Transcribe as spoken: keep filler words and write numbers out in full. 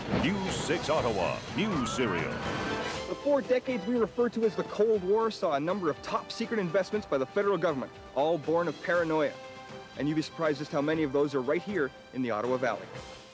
News six Ottawa News Serial. The four decades we refer to as the Cold War saw a number of top-secret investments by the federal government, all born of paranoia. And you'd be surprised just how many of those are right here in the Ottawa Valley.